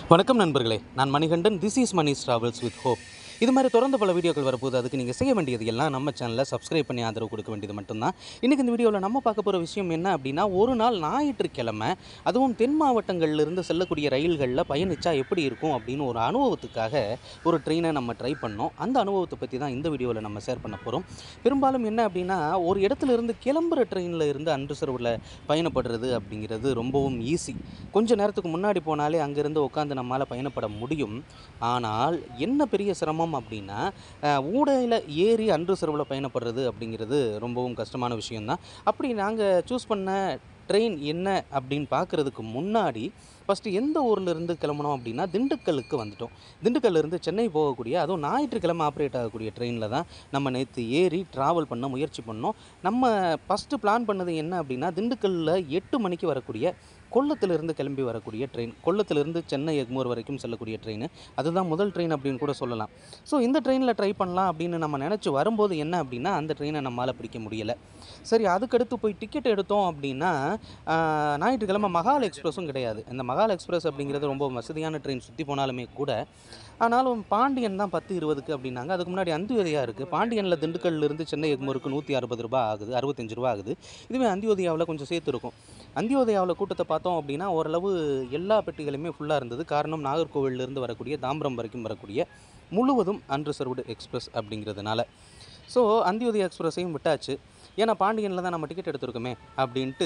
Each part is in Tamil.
வணக்கம் நண்பர்களே, நான் Manikandan. This is Mani's travels with hope. இது மாதிரி தொடர்ந்து பல வீடியோக்கள் வரப்போது. அதுக்கு நீங்கள் செய்ய வேண்டியது எல்லாம் நம்ம சேனலில் சப்ஸ்கிரைப் பண்ணி ஆதரவு கொடுக்க வேண்டியது மட்டும்தான். இன்றைக்கி இந்த வீடியோவில் நம்ம பார்க்க போகிற விஷயம் என்ன அப்படின்னா, ஒரு நாள் ஞாயிற்றுக்கிழமை அதுவும் தென் மாவட்டங்கள்லேருந்து செல்லக்கூடிய ரயில்களில் பயணித்தா எப்படி இருக்கும் அப்படின்னு ஒரு அனுபவத்துக்காக ஒரு ட்ரெயினை நம்ம ட்ரை பண்ணோம். அந்த அனுபவத்தை பற்றி தான் இந்த வீடியோவில் நம்ம ஷேர் பண்ண போகிறோம். பெரும்பாலும் என்ன அப்படின்னா, ஒரு இடத்துல இருந்து கிளம்புற ட்ரெயினில் இருந்து அன்ரிசர்வ்டில் பயணப்படுறது அப்படிங்கிறது ரொம்பவும் ஈஸி. கொஞ்சம் நேரத்துக்கு முன்னாடி போனாலே அங்கேருந்து உட்காந்து நம்மளால் பயணப்பட முடியும். ஆனால் என்ன பெரிய சிரமம் அப்படின்னா, ஊடையில் ஏறி அன்ரிசர்வ்டில் பயணப்படுறது அப்படிங்கிறது ரொம்பவும் கஷ்டமான விஷயம்தான். அப்படி நாங்கள் சூஸ் பண்ண ட்ரெயின் என்ன அப்படின்னு பார்க்குறதுக்கு முன்னாடி ஃபஸ்ட்டு எந்த ஊர்லேருந்து கிளம்புனோம் அப்படின்னா, திண்டுக்கல்லுக்கு வந்துட்டோம். திண்டுக்கல்லேருந்து சென்னை போகக்கூடிய, அதுவும் ஞாயிற்றுக்கிழமை ஆப்ரேட் ஆகக்கூடிய ட்ரெயினில் தான் நம்ம நேற்று ஏறி ட்ராவல் பண்ண முயற்சி பண்ணோம். நம்ம ஃபஸ்ட்டு பிளான் பண்ணது என்ன அப்படின்னா, திண்டுக்கல்லில் 8 மணிக்கு வரக்கூடிய கொல்லத்திலிருந்து கிளம்பி வரக்கூடிய ட்ரெயின், கொல்லத்திலிருந்து சென்னை எக்மோர் வரைக்கும் செல்லக்கூடிய ட்ரெயின். அதுதான் முதல் ட்ரெயின் அப்படின்னு கூட சொல்லலாம். ஸோ இந்த ட்ரெயினில் ட்ரை பண்ணலாம் அப்படின்னு நம்ம நினச்சி வரும்போது என்ன அப்படின்னா, அந்த ட்ரெயினை நம்மளால் பிடிக்க முடியலை. சரி, அதுக்கடுத்து போய் டிக்கெட் எடுத்தோம் அப்படின்னா, ஞாயிற்றுக்கிழமை மகால் எக்ஸ்பிரஸும் கிடையாது. இந்த மகால் எக்ஸ்பிரஸ் அப்படிங்கிறது ரொம்ப வசதியான ட்ரெயின் சுற்றி போனாலுமே கூட. ஆனாலும் பாண்டியன் தான் 10:20க்கு அப்படின்னாங்க. அதுக்கு முன்னாடி அந்தியோதயா இருக்குது. பாண்டியனில் திண்டுக்கல்லிருந்து சென்னை எக்மோருக்கு ₹160 ஆகுது, ₹65 ஆகுது. இதுவே அந்தியோதயாவில் கொஞ்சம் சேர்த்து இருக்கும். அந்தியோதயாவில் கூட்டத்தை பார்த்தோம் அப்படின்னா, ஓரளவு எல்லா பெட்டிகளுமே ஃபுல்லாக இருந்தது. காரணம், நாகர்கோவிலிருந்து வரக்கூடிய தாம்பரம் வரைக்கும் வரக்கூடிய முழுவதும் அன்ரிசர்வ்டு எக்ஸ்பிரஸ் அப்படிங்கிறதுனால. ஸோ அந்தியோதயா எக்ஸ்பிரஸையும் விட்டாச்சு. ஏன்னா பாண்டியனில் தான் நம்ம டிக்கெட் எடுத்துருக்கோமே அப்படின்ட்டு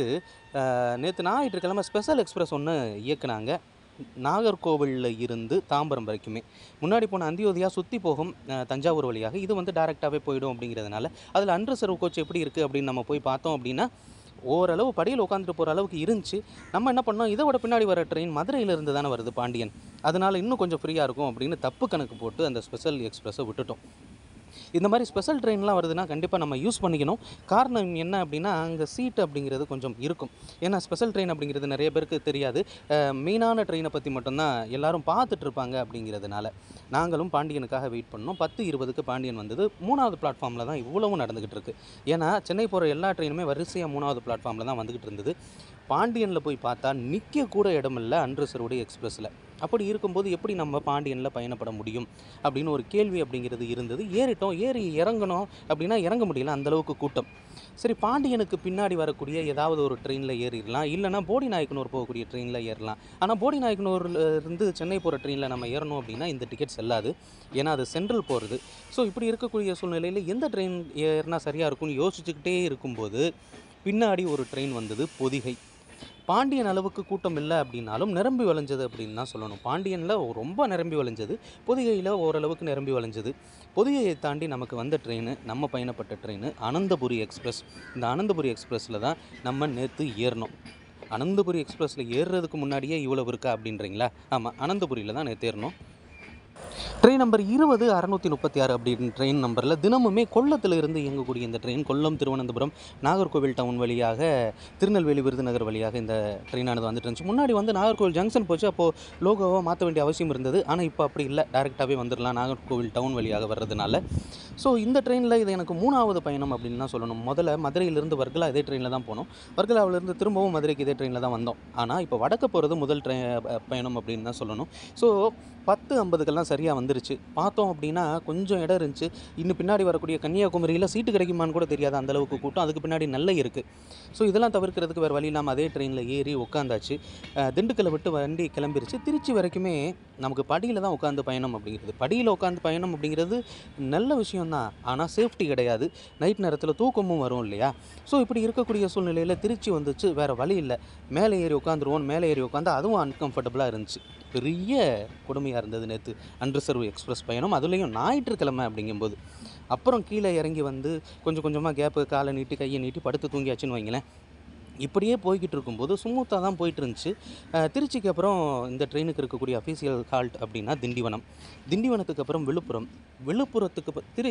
நேற்று ஞாயிற்றுக்கிழமை ஸ்பெஷல் எக்ஸ்பிரஸ் ஒன்று இயக்குனாங்க. நாகர்கோவிலில் இருந்து தாம்பரம் வரைக்குமே. முன்னாடி போன அந்தியோதயா சுற்றி போகும் தஞ்சாவூர் வழியாக. இது வந்து டேரெக்டாகவே போயிடும் அப்படிங்கிறதுனால அதில் அன்ரிசர்வ் கோச் எப்படி இருக்குது அப்படின்னு நம்ம போய் பார்த்தோம் அப்படின்னா, ஓரளவு படியில் உட்காந்துட்டு போகிற அளவுக்கு இருந்துச்சு. நம்ம என்ன பண்ணோம், இதை விட பின்னாடி வர ட்ரெயின் மதுரையிலிருந்து தானே வருது பாண்டியன், அதனால் இன்னும் கொஞ்சம் ஃப்ரீயாக இருக்கும் அப்படின்னு தப்பு கணக்கு போட்டு அந்த ஸ்பெஷல் எக்ஸ்பிரஸை விட்டுட்டோம். இந்த மாதிரி ஸ்பெஷல் ட்ரெயின்லாம் வருதுன்னா கண்டிப்பாக நம்ம யூஸ் பண்ணிக்கணும். காரணம் என்ன அப்படின்னா, அங்கே சீட் அப்படிங்கிறது கொஞ்சம் இருக்கும். ஏன்னா ஸ்பெஷல் ட்ரெயின் அப்படிங்கிறது நிறைய பேருக்கு தெரியாது. மெயினான ட்ரெயினை பற்றி மட்டும்தான் எல்லாரும் பார்த்துட்டு இருப்பாங்க அப்படிங்கிறதுனால நாங்களும் பாண்டியனுக்காக வெயிட் பண்ணோம். 10:20க்கு பாண்டியன் வந்தது. 3வது பிளாட்ஃபார்மில் தான் இவ்வளவும் நடந்துக்கிட்டு இருக்குது. ஏன்னா சென்னை போகிற எல்லா ட்ரெயினுமே வரிசையாக 3வது பிளாட்ஃபார்மில் தான் வந்துக்கிட்டு இருந்தது. பாண்டியனில் போய் பார்த்தா நிற்க கூட இடமில்லை அன்ரிசர்வ்டு எக்ஸ்பிரஸில். அப்படி இருக்கும்போது எப்படி நம்ம பாண்டியனில் பயணப்பட முடியும் அப்படின்னு ஒரு கேள்வி அப்படிங்கிறது இருந்தது. ஏறிட்டோம். ஏறி இறங்கணும் அப்படின்னா இறங்க முடியல, அந்தளவுக்கு கூட்டம். சரி, பாண்டியனுக்கு பின்னாடி வரக்கூடிய ஏதாவது ஒரு ட்ரெயினில் ஏறிடலாம், இல்லைனா போடி நாயக்கனூர் போகக்கூடிய ட்ரெயினில் ஏறலாம். ஆனால் போடி நாயக்கனூரில் இருந்து சென்னை போகிற ட்ரெயினில் நம்ம ஏறணும் அப்படின்னா இந்த டிக்கெட் செல்லாது. ஏன்னா அது சென்ட்ரல் போகிறது. ஸோ இப்படி இருக்கக்கூடிய சூழ்நிலையில் எந்த ட்ரெயின் ஏறினா சரியாக இருக்கும்னு யோசிச்சுக்கிட்டே இருக்கும்போது பின்னாடி ஒரு ட்ரெயின் வந்தது, பொதிகை. பாண்டியன் அளவுக்கு கூட்டம் இல்லை அப்படின்னாலும் நிரம்பி வழிஞ்சது அப்படின்னு தான் சொல்லணும். பாண்டியனில் ரொம்ப நிரம்பி வழிஞ்சது, பொதிகையில் ஓரளவுக்கு நிரம்பி வழிஞ்சது. பொதிகையை தாண்டி நமக்கு வந்த ட்ரெயின், நம்ம பயணப்பட்ட ட்ரெயின் அனந்தபுரி எக்ஸ்பிரஸ். இந்த அனந்தபுரி எக்ஸ்பிரஸில் தான் நம்ம நேற்று ஏறினோம். அனந்தபுரி எக்ஸ்பிரஸில் ஏறுறதுக்கு முன்னாடியே இவ்வளவு இருக்கா அப்படின்றீங்களா? ஆமாம், அனந்தபுரியில் தான் நேற்று ஏறினோம். ட்ரெயின் நம்பர் 20-636 அப்படின்னு ட்ரெயின் நம்பரில் தினமுமே கொல்லத்தில் இருந்து இயங்கக்கூடிய இந்த ட்ரெயின் கொல்லம், திருவனந்தபுரம், நாகர்கோவில் டவுன் வழியாக திருநெல்வேலி, விருதுநகர் வழியாக இந்த ட்ரெயினானது வந்துட்டு இருந்துச்சு. முன்னாடி வந்து நாகர்கோவில் ஜங்ஷன் போச்சு. அப்போது லோகோவை மாற்ற வேண்டிய அவசியம் இருந்தது. ஆனால் இப்போ அப்படி இல்லை, டேரெக்டாகவே வந்துடலாம் நாகர்கோவில் டவுன் வழியாக வர்றதுனால. ஸோ இந்த ட்ரெயினில் இது எனக்கு 3வது பயணம் அப்படின்னு தான் சொல்லணும். முதல்ல மதுரையிலிருந்து வர்கலா இதே ட்ரெயினில் தான் போனோம். வர்கலாவிலிருந்து திரும்பவும் மதுரைக்கு இதே ட்ரெயினில் தான் வந்தோம். ஆனால் இப்போ வடக்கு போகிறது முதல் பயணம் அப்படின்னு தான் சொல்லணும். ஸோ 10:50க்கெல்லாம் சரியாக வந்துருச்சு. பார்த்தோம் அப்படின்னா கொஞ்சம் இடம் இருந்துச்சு. இன்னும் பின்னாடி வரக்கூடிய கன்னியாகுமரியில் சீட்டு கிடைக்குமான்னு கூட தெரியாது, அந்தளவுக்கு கூட்டம். அதுக்கு பின்னாடி நெல்லை இருக்குது. ஸோ இதெல்லாம் தவிர்க்கிறதுக்கு வேறு வழி இல்லாமல் அதே ட்ரெயினில் ஏறி உட்காந்தாச்சு. திண்டுக்கல்லை விட்டு வண்டி கிளம்பிருச்சு. திருச்சி வரைக்குமே நமக்கு படியில் தான் உட்காந்து பயணம் அப்படிங்கிறது. படியில் உட்காந்து பயணம் அப்படிங்கிறது நல்ல விஷயம்தான், ஆனால் சேஃப்டி கிடையாது. நைட் நேரத்தில் தூக்கமும் வரும் இல்லையா? ஸோ இப்படி இருக்கக்கூடிய சூழ்நிலையில் திருச்சி வந்துச்சு. வேறு வழி இல்லை, மேலே ஏறி உட்காந்துருவோம். மேலே ஏறி உட்காந்து அதுவும் அன்கம்ஃபர்டபுளாக இருந்துச்சு. பெரிய கொடுமையாக இருந்தது நேற்று அன்ரிசர்வ் எக்ஸ்பிரஸ் பயணம், அதுலேயும் ஞாயிற்றுக்கிழமை அப்படிங்கும்போது. அப்புறம் கீழே இறங்கி வந்து கொஞ்சம் கொஞ்சமாக கேப்பு, காலை நீட்டி கையை நீட்டி படுத்து தூங்கியாச்சுன்னு வைங்களேன். இப்படியே போய்கிட்டு இருக்கும்போது ஸ்மூத்தாக தான் போயிட்டு இருந்துச்சு. திருச்சிக்கு அப்புறம் இந்த ட்ரெயினுக்கு இருக்கக்கூடிய அஃபீஷியல் ஹால்ட் அப்படின்னா திண்டிவனம். திண்டிவனத்துக்கு அப்புறம் விழுப்புரம். விழுப்புரத்துக்கு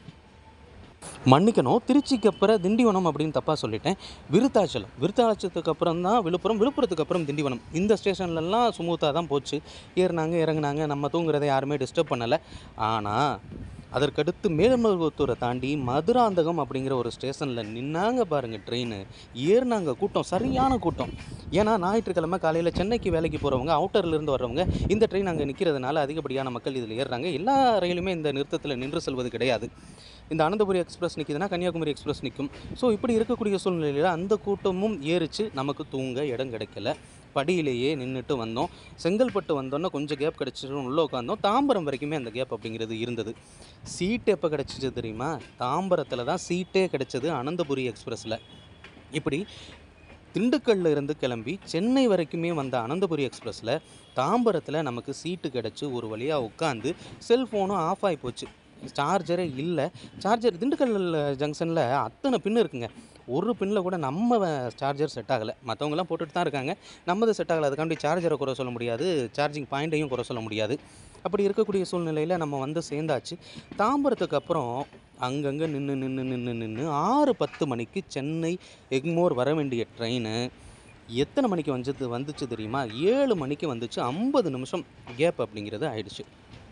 மன்னிக்கணும், திருச்சிக்கு அப்புறம் திண்டிவனம் அப்படின்னு தப்பாக சொல்லிட்டேன். விருத்தாச்சலம். விருத்தாச்சலத்துக்கு அப்புறம் தான் விழுப்புரம். விழுப்புரத்துக்கு அப்புறம் திண்டிவனம். இந்த ஸ்டேஷன்லலாம் ஸ்மூத்தாக தான் போச்சு. ஏறினாங்க, இறங்குனாங்க. நம்ம தூங்குறதை யாருமே டிஸ்டர்ப் பண்ணலை. ஆனால் அதற்கடுத்து மேல்மருவத்தூரை தாண்டி மதுராந்தகம் அப்படிங்கிற ஒரு ஸ்டேஷனில் நின்னாங்க பாருங்கள் ட்ரெயின். ஏறினாங்க, கூட்டம் சரியான கூட்டம். ஏன்னா ஞாயிற்றுக்கிழமை காலையில் சென்னைக்கு வேலைக்கு போகிறவங்க, அவுட்டர்லேருந்து வர்றவங்க இந்த ட்ரெயின் அங்கே நிற்கிறதுனால அதிகப்படியான மக்கள் இதில் ஏறுறாங்க. எல்லா ரயிலுமே இந்த நிறுத்தத்தில் நின்று செல்வது கிடையாது. இந்த அனந்தபுரி எக்ஸ்பிரஸ் நிற்கிதுன்னா கன்னியாகுமரி எக்ஸ்பிரஸ் நிற்கும். ஸோ இப்படி இருக்கக்கூடிய சூழ்நிலையில் அந்த கூட்டமும் ஏறிச்சு. நமக்கு தூங்க இடம் கிடைக்கல. படியிலேயே நின்றுட்டு வந்தோம். செங்கல்பட்டு வந்தோன்னா கொஞ்சம் கேப் கிடச்சிட்டு உள்ளே உட்காந்தோம். தாம்பரம் வரைக்குமே அந்த கேப் அப்படிங்கிறது இருந்தது. சீட்டு எப்போ கிடச்சிச்சு தெரியுமா? தாம்பரத்தில் தான் சீட்டே கிடச்சது அனந்தபுரி எக்ஸ்பிரஸில். இப்படி திண்டுக்கல்ல இருந்து கிளம்பி சென்னை வரைக்குமே வந்த அனந்தபுரி எக்ஸ்பிரஸில் தாம்பரத்தில் நமக்கு சீட்டு கிடச்சி ஒரு வழியாக உட்காந்து செல்ஃபோனும் ஆஃப் ஆகி போச்சு. சார்ஜரே இல்லை. சார்ஜர் திண்டுக்கல் ஜங்ஷனில் அத்தனை பின்னு இருக்குங்க. ஒரு பின்னில் கூட நம்ம சார்ஜர் செட் ஆகலை. மற்றவங்களாம் போட்டுட்டு தான் இருக்காங்க. நம்மது செட் ஆகலை. அதுக்காண்டி சார்ஜரை குறை சொல்ல முடியாது, சார்ஜிங் பாயிண்ட்டையும் குறை சொல்ல முடியாது. அப்படி இருக்கக்கூடிய சூழ்நிலையில் நம்ம வந்து சேர்ந்தாச்சு. தாம்பரத்துக்கு அப்புறம் அங்கங்கே நின்று 6:10 மணிக்கு சென்னை எக்மோர் வர வேண்டிய ட்ரெயின் எத்தனை மணிக்கு வந்துச்சு தெரியுமா? 7 மணிக்கு வந்துச்சு. 50 நிமிஷம் கேப் அப்படிங்கிறது ஆயிடுச்சு.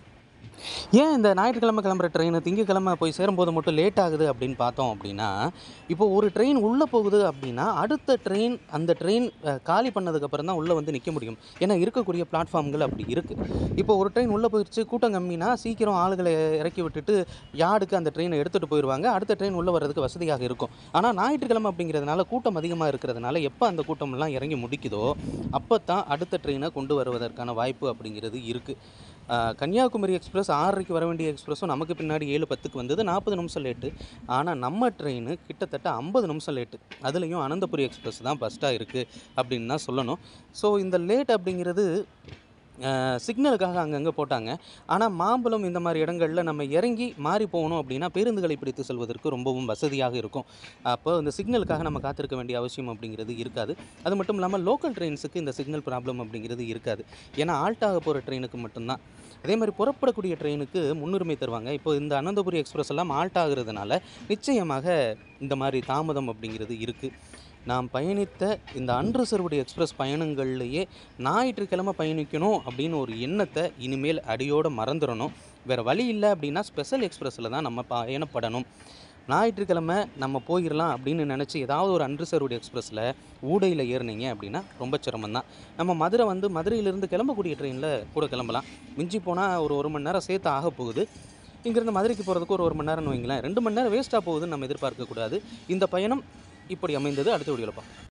ஏன் இந்த ஞாயிற்றுக்கிழமை கிளம்புற ட்ரெயின் திங்கக்கிழமை போய் சேரும்போது மட்டும் லேட் ஆகுது அப்படின்னு பார்த்தோம் அப்படின்னா, இப்போ ஒரு ட்ரெயின் உள்ளே போகுது அப்படின்னா அடுத்த ட்ரெயின் அந்த ட்ரெயின் காலி பண்ணதுக்கப்புறம் தான் உள்ளே வந்து நிற்க முடியும். ஏன்னா இருக்கக்கூடிய பிளாட்ஃபார்ம்கள் அப்படி இருக்குது. இப்போ ஒரு ட்ரெயின் உள்ளே போயிடுச்சு, கூட்டம் கம்மினா சீக்கிரம் ஆளுகளை இறக்கி விட்டுட்டு யார்டுக்கு அந்த ட்ரெயினை எடுத்துகிட்டு போயிடுவாங்க. அடுத்த ட்ரெயின் உள்ளே வர்றதுக்கு வசதியாக இருக்கும். ஆனால் ஞாயிற்றுக்கிழமை அப்படிங்கிறதுனால கூட்டம் அதிகமாக இருக்கிறதுனால எப்போ அந்த கூட்டமெல்லாம் இறங்கி முடிக்குதோ அப்போ தான் அடுத்த ட்ரெயினை கொண்டு வருவதற்கான வாய்ப்பு அப்படிங்கிறது இருக்குது. கன்னியாகுமரி எக்ஸ்பிரஸ் 6:30க்கு வர வேண்டிய எக்ஸ்பிரஸும் நமக்கு பின்னாடி 7:10க்கு வந்தது. 40 நிமிஷம் லேட்டு. ஆனால் நம்ம ட்ரெயின் கிட்டத்தட்ட 50 நிமிஷம் லேட்டு. அதுலேயும் அனந்தபுரி எக்ஸ்பிரஸ் தான் ஃபஸ்ட்டாக இருக்குது அப்படின்னு தான் சொல்லணும். ஸோ இந்த லேட் அப்படிங்கிறது சிக்னலுக்காக அங்கங்கே போட்டாங்க. ஆனால் மாம்பலம் இந்த மாதிரி இடங்களில் நம்ம இறங்கி மாறி போகணும் அப்படின்னா பேருந்துகளை பிடித்து செல்வதற்கு ரொம்பவும் வசதியாக இருக்கும். அப்போ இந்த சிக்னலுக்காக நம்ம காத்திருக்க வேண்டிய அவசியம் அப்படிங்கிறது இருக்காது. அது மட்டும் இல்லாமல் லோக்கல் ட்ரெயின்ஸுக்கு இந்த சிக்னல் ப்ராப்ளம் அப்படிங்கிறது இருக்காது. ஏன்னா ஆல்ட்டாக போகிற ட்ரெயினுக்கு மட்டும்தான். அதே மாதிரி புறப்படக்கூடிய ட்ரெயினுக்கு முன்னுரிமை தருவாங்க. இப்போ இந்த அனந்தபுரி எக்ஸ்பிரஸ் எல்லாம் ஆல்ட் ஆகுறதுனால நிச்சயமாக இந்த மாதிரி தாமதம் அப்படிங்கிறது இருக்குது. நாம் பயணித்த இந்த அன்ரிசர்வ்டு எக்ஸ்பிரஸ் பயணங்கள்லேயே ஞாயிற்றுக்கிழமை பயணிக்கணும் அப்படின்னு ஒரு எண்ணத்தை இனிமேல் அடியோடு மறந்துடணும். வேறு வழி இல்லை அப்படின்னா ஸ்பெஷல் எக்ஸ்பிரஸில் தான் நம்ம பயணப்படணும். ஞாயிற்றுக்கிழமை நம்ம போயிடலாம் அப்படின்னு நினச்சி ஏதாவது ஒரு அன்ரிசர்வ்டு எக்ஸ்பிரஸில் ஊடையில் ஏறினீங்க அப்படின்னா ரொம்ப சிரமம்தான். நம்ம மதுரையிலேருந்து கிளம்பக்கூடிய ட்ரெயினில் கூட கிளம்பலாம். மிஞ்சி போனால் ஒரு மணி நேரம் சேர்த்து ஆக போகுது. இங்கேருந்து மதுரைக்கு போகிறதுக்கு ஒரு மணி நேரம்னு வைங்களேன். 2 மணி நேரம் வேஸ்ட்டாக போகுதுன்னு நம்ம எதிர்பார்க்கக்கூடாது. இந்த பயணம் இப்படி அமைந்தது. அடுத்த வீடியோவில் பார்ப்போம்.